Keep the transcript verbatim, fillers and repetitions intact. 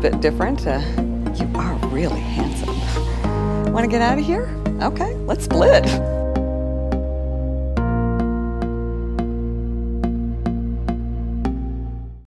bit different. Uh, you are really handsome. Want to get out of here? Okay, let's split.